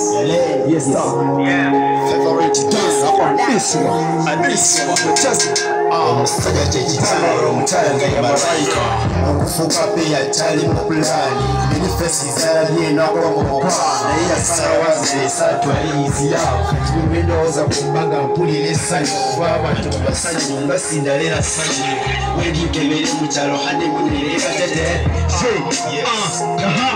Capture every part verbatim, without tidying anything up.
Yes, sir. Yeah. Favorite dance on this one. And this one. Just ah, mstari jejitano mtanga ya malaika. Kufuka pia tali mpulani. Manifest zali na kwa mokana. Ya sawaze satwa hizi yao. Tumendoza kumbanga mpulile sanyo. Baba tumbasanya nyumba sindalera sanyo. Wedi kemele mchalo hane munile katete. Yes. Aha.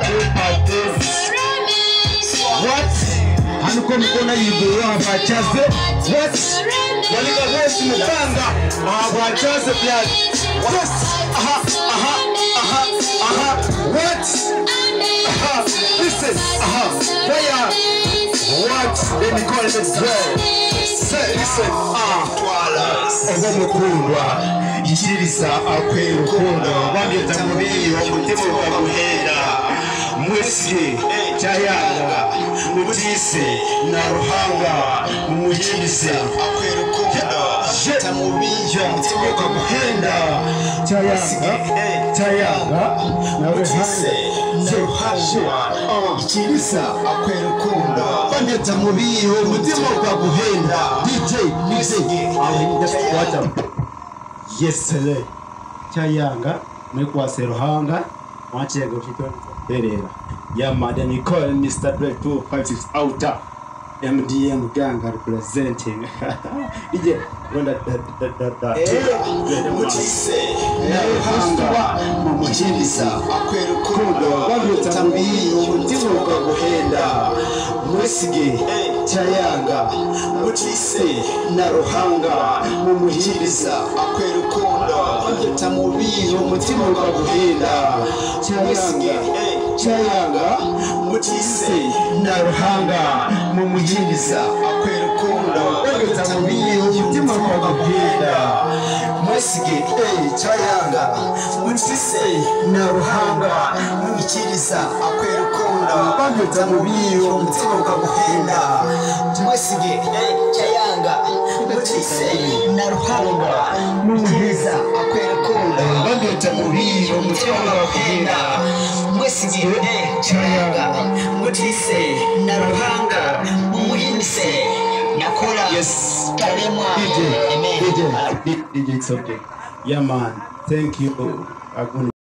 What? Hanuko mkona yibura bachaze. What? Walika wesi mutanga. Bachaze blood. What? Aha, aha, aha, aha. What? Aha. Listen. Aha. Fire. What? Let me call it explain. Say, listen. Ah. Ogo mukundwa. Ichirisa akwe rukundo. Wambye tamubiri omutemo kwa guhenda. Mwesi. Chayanga. Mutise na ruhanga mumuhindise akwerukundo tamubija mutimo kwa guhenda chayanga chayanga na ruhanga na ruhanga ikirisa akwerukundo bande tamubiyo mutimo kwa guhenda D J music awinda yesele chayanga mwekwa seruhanga mwachega ufito derera. Yeah, madam, you call Mister Drake two five six outer M D M gang representing. D J, when that that that that that. Hey, what you say? Hanga, mumuchilisa, akwerukundo, wabitambi, umutimo kwa guhenda, mwesige, chayanga, mutise, na ruhanga, mumuchilisa, akwerukundo, wabitambi, umutimo kwa guhenda, chayanga. Chayanga mutise na ruhanga mumuhindisa akwerukundo wagatambiye umutima kwa guhenda mwesige eh chayanga mutise na ruhanga mumikiriza akwerukundo wagatambiye umutima kwa guhenda mwesige eh chayanga mutise na ruhanga mumuhindisa akwerukundo wagatambiye umutima kwa guhenda mwesige chayanga mutise na ruhanga mumuhindise nakora yes karemwa D J D J D J it's okay. Yeah man, thank you.